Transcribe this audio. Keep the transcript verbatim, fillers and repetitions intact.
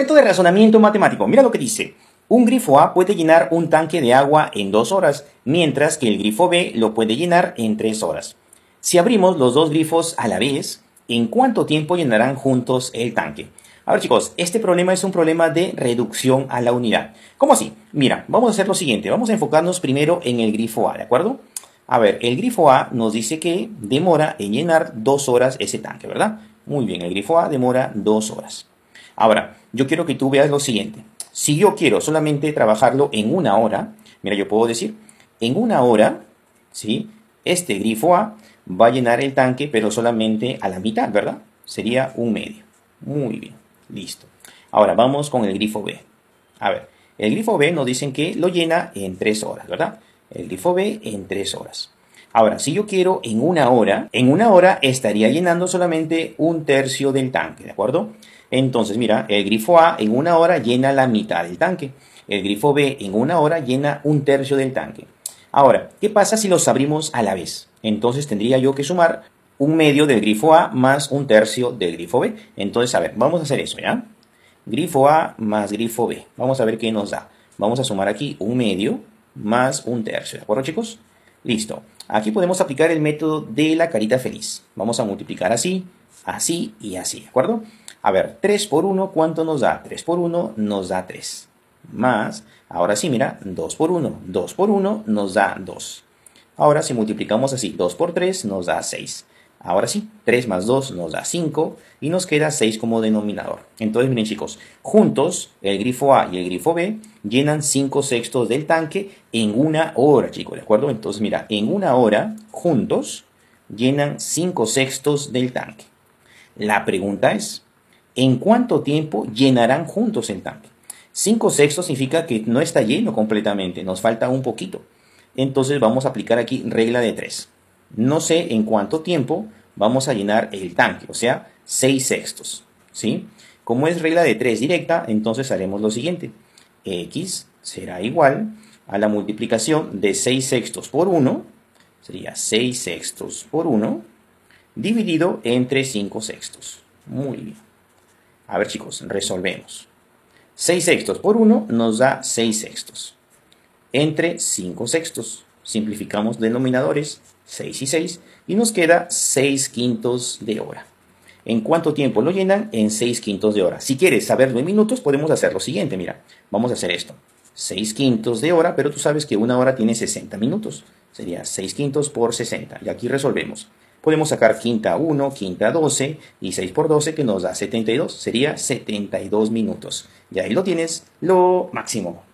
Método de razonamiento matemático. Mira lo que dice. Un grifo A puede llenar un tanque de agua en dos horas, mientras que el grifo B lo puede llenar en tres horas. Si abrimos los dos grifos a la vez, ¿en cuánto tiempo llenarán juntos el tanque? A ver, chicos, este problema es un problema de reducción a la unidad. ¿Cómo así? Mira, vamos a hacer lo siguiente. Vamos a enfocarnos primero en el grifo A, ¿de acuerdo? A ver, el grifo A nos dice que demora en llenar dos horas ese tanque, ¿verdad? Muy bien, el grifo A demora dos horas. Ahora, yo quiero que tú veas lo siguiente. Si yo quiero solamente trabajarlo en una hora, mira, yo puedo decir, en una hora, ¿sí? Este grifo A va a llenar el tanque, pero solamente a la mitad, ¿verdad? Sería un medio. Muy bien, listo. Ahora vamos con el grifo B. A ver, el grifo B nos dicen que lo llena en tres horas, ¿verdad? El grifo B en tres horas. Ahora, si yo quiero en una hora, en una hora estaría llenando solamente un tercio del tanque, ¿de acuerdo? Entonces, mira, el grifo A en una hora llena la mitad del tanque. El grifo B en una hora llena un tercio del tanque. Ahora, ¿qué pasa si los abrimos a la vez? Entonces tendría yo que sumar un medio del grifo A más un tercio del grifo B. Entonces, a ver, vamos a hacer eso, ¿ya? Grifo A más grifo B. Vamos a ver qué nos da. Vamos a sumar aquí un medio más un tercio, ¿de acuerdo, chicos? Listo. Aquí podemos aplicar el método de la carita feliz. Vamos a multiplicar así, así y así, ¿de acuerdo? A ver, tres por uno, ¿cuánto nos da? tres por uno nos da tres. Más, ahora sí, mira, dos por uno. dos por uno nos da dos. Ahora, si multiplicamos así, dos por tres nos da seis. Ahora sí, tres más dos nos da cinco y nos queda seis como denominador. Entonces, miren, chicos, juntos, el grifo A y el grifo B llenan cinco sextos del tanque en una hora, chicos, ¿de acuerdo? Entonces, mira, en una hora, juntos, llenan cinco sextos del tanque. La pregunta es, ¿en cuánto tiempo llenarán juntos el tanque? cinco sextos significa que no está lleno completamente, nos falta un poquito. Entonces vamos a aplicar aquí regla de tres. No sé en cuánto tiempo vamos a llenar el tanque, o sea, seis sextos, ¿sí? Como es regla de tres directa, entonces haremos lo siguiente. X será igual a la multiplicación de seis sextos por uno, sería seis sextos por uno, dividido entre cinco sextos. Muy bien. A ver, chicos, resolvemos. seis sextos por uno nos da seis sextos. Entre cinco sextos. Simplificamos denominadores, seis y seis, y nos queda seis quintos de hora. ¿En cuánto tiempo lo llenan? En seis quintos de hora. Si quieres saberlo en minutos, podemos hacer lo siguiente. Mira, vamos a hacer esto. seis quintos de hora, pero tú sabes que una hora tiene sesenta minutos. Sería seis quintos por sesenta. Y aquí resolvemos. Podemos sacar quinta uno, quinta doce y seis por doce que nos da setenta y dos. Sería setenta y dos minutos. Y ahí lo tienes, lo máximo.